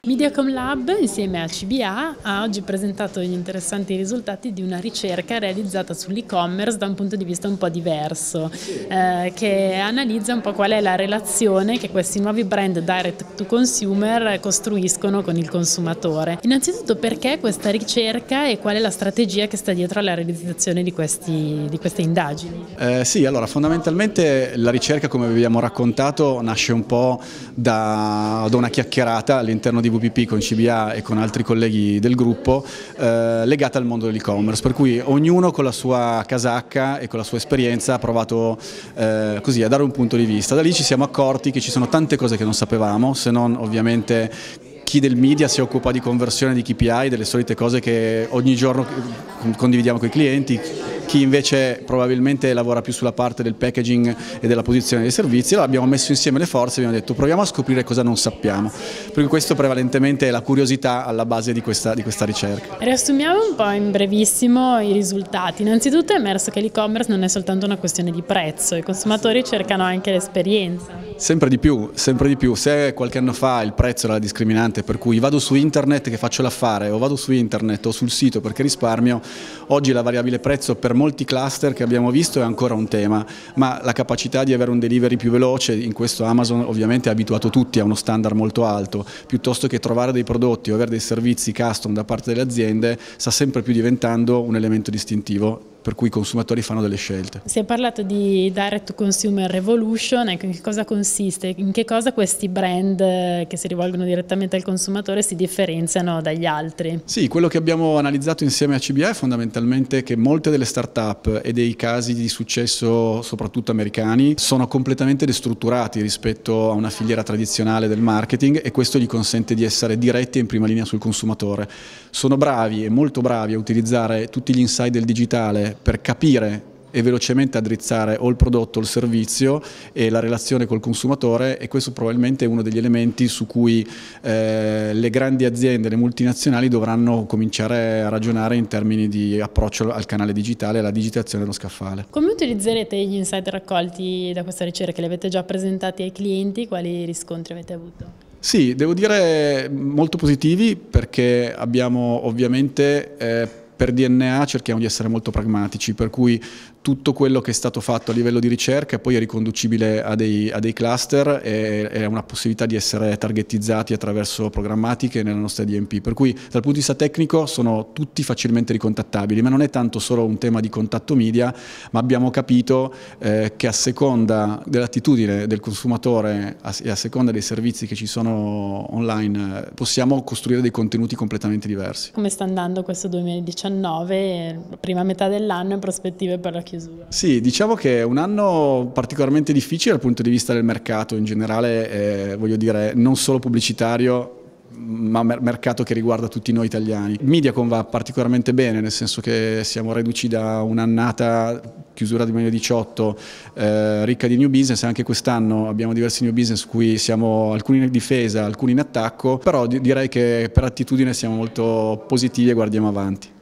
Mediacom Lab insieme a CBA ha oggi presentato gli interessanti risultati di una ricerca realizzata sull'e-commerce da un punto di vista un po' diverso, che analizza un po' qual è la relazione che questi nuovi brand direct to consumer costruiscono con il consumatore. Innanzitutto, perché questa ricerca e qual è la strategia che sta dietro alla realizzazione di queste indagini? Sì, allora fondamentalmente la ricerca, come vi abbiamo raccontato, nasce un po' da una chiacchierata all'interno di VPP con CBA e con altri colleghi del gruppo legata al mondo dell'e-commerce, per cui ognuno con la sua casacca e con la sua esperienza ha provato così a dare un punto di vista. Da lì ci siamo accorti che ci sono tante cose che non sapevamo, se non ovviamente chi del media si occupa di conversione di KPI, delle solite cose che ogni giorno condividiamo con i clienti, chi invece probabilmente lavora più sulla parte del packaging e della posizione dei servizi. Allora abbiamo messo insieme le forze e abbiamo detto proviamo a scoprire cosa non sappiamo, perché questo prevalentemente è la curiosità alla base di questa ricerca. Riassumiamo un po' in brevissimo i risultati. Innanzitutto è emerso che l'e-commerce non è soltanto una questione di prezzo, i consumatori cercano anche l'esperienza. Sempre di più, sempre di più. Se qualche anno fa il prezzo era la discriminante, per cui vado su internet che faccio l'affare o vado su internet o sul sito perché risparmio, oggi la variabile prezzo per molti cluster che abbiamo visto è ancora un tema, ma la capacità di avere un delivery più veloce, in questo Amazon ovviamente ha abituato tutti a uno standard molto alto, piuttosto che trovare dei prodotti o avere dei servizi custom da parte delle aziende, sta sempre più diventando un elemento distintivo, per cui i consumatori fanno delle scelte. Si è parlato di Direct to Consumer Revolution, ecco, in che cosa consiste? In che cosa questi brand che si rivolgono direttamente al consumatore si differenziano dagli altri? Sì, quello che abbiamo analizzato insieme a CBA è fondamentalmente che molte delle start-up e dei casi di successo, soprattutto americani, sono completamente destrutturati rispetto a una filiera tradizionale del marketing, e questo gli consente di essere diretti e in prima linea sul consumatore. Sono bravi e molto bravi a utilizzare tutti gli insight del digitale per capire e velocemente addrizzare o il prodotto o il servizio e la relazione col consumatore, e questo probabilmente è uno degli elementi su cui le grandi aziende, le multinazionali dovranno cominciare a ragionare in termini di approccio al canale digitale e alla digitazione dello scaffale. Come utilizzerete gli insight raccolti da questa ricerca? Li avete già presentati ai clienti? Quali riscontri avete avuto? Sì, devo dire molto positivi, perché abbiamo ovviamente per DNA cerchiamo di essere molto pragmatici, per cui tutto quello che è stato fatto a livello di ricerca poi è riconducibile a dei cluster e è una possibilità di essere targetizzati attraverso programmatiche nella nostra DMP, per cui dal punto di vista tecnico sono tutti facilmente ricontattabili, ma non è tanto solo un tema di contatto media, ma abbiamo capito che a seconda dell'attitudine del consumatore e a seconda dei servizi che ci sono online possiamo costruire dei contenuti completamente diversi. Come sta andando questo 2019, prima metà dell'anno e prospettive per la chiusura? Sì, diciamo che è un anno particolarmente difficile dal punto di vista del mercato in generale, voglio dire, non solo pubblicitario, ma mercato che riguarda tutti noi italiani. Mediacom va particolarmente bene, nel senso che siamo reduci da un'annata, chiusura di 2018, ricca di new business. Anche quest'anno abbiamo diversi new business su cui siamo alcuni in difesa, alcuni in attacco, però direi che per attitudine siamo molto positivi e guardiamo avanti.